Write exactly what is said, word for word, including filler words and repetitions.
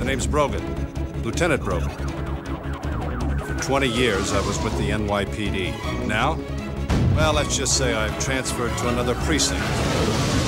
name's Brogan, Lieutenant Brogan. For twenty years, I was with the N Y P D. Now, well, let's just say I've transferred to another precinct.